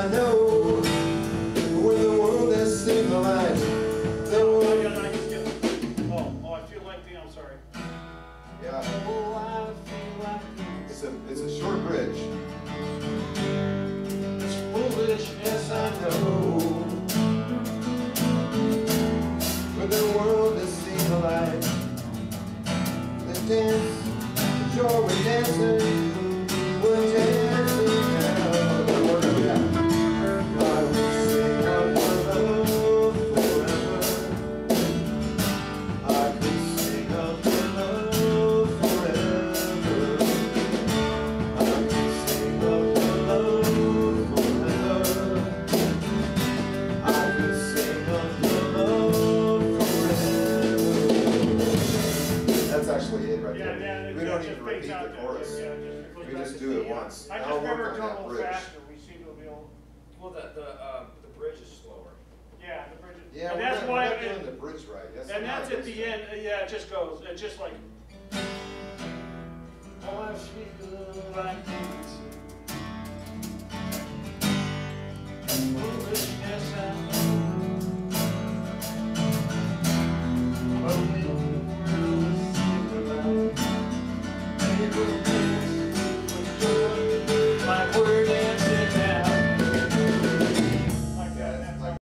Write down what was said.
I know. When the world has seen the light, the world. Oh, I feel like the. I'm sorry. Yeah. Oh, I feel like it's a short bridge. It's foolishness, I know. When the world has seen the light, the dance, the joy we're dancing, we're dancing now. I will sing of your love forever. I could sing of your love forever. I could sing of your love forever. I could sing of your love forever. That's actually it right there. Yeah, We don't even repeat the chorus. We just do it once. I Now just work remember on going a that little bridge. faster. We seem to be able. Well, the bridge is slower. Yeah, the bridge. Yeah, and we're that's not, why. we're not doing the bridge right. That's And not that's a at bridge the right. end. Yeah, it just goes. It's just like. Oh, I feel like